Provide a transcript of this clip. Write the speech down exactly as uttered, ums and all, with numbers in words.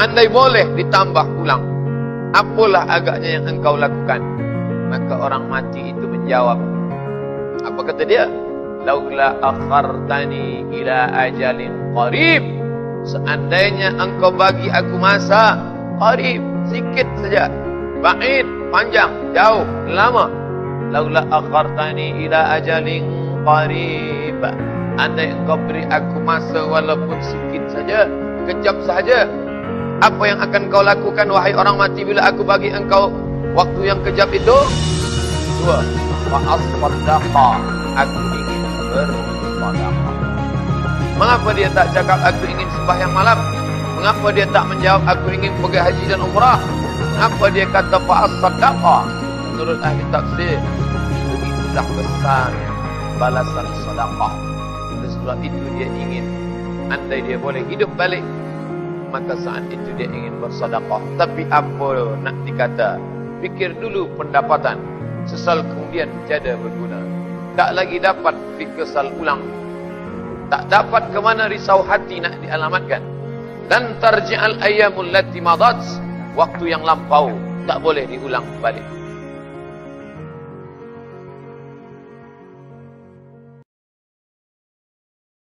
andai boleh ditambah ulang, apalah agaknya yang engkau lakukan? Maka orang mati itu menjawab, apa kata dia? Laula akhartani ila ajalin qarib, seandainya engkau bagi aku masa qarib, sikit saja, ba'id, panjang, jauh, lama. Laula akhartani ila ajalin qarib, andai engkau beri aku masa walaupun sikit saja, kejap saja, apa yang akan kau lakukan wahai orang mati bila aku bagi engkau waktu yang kejap itu? Dua, fa'asfadaqa, aku ingin bersedekah. Mengapa dia tak cakap aku ingin sembahyang malam? Mengapa dia tak menjawab aku ingin pergi haji dan umrah? Mengapa dia kata fa'asfadaqa? Menurut ahli tafsir, begitulah besar balasan sedekah. Oleh sebab itu dia ingin, andai dia boleh hidup balik, maka saat itu dia ingin bersedekah. Tapi apa nak dikata? Fikir dulu pendapatan, sesal kemudian tiada berguna. Tak lagi dapat fikir ulang, tak dapat ke mana risau hati nak dialamatkan. Dan tarji'al ayyamul lati madat, waktu yang lampau tak boleh diulang balik.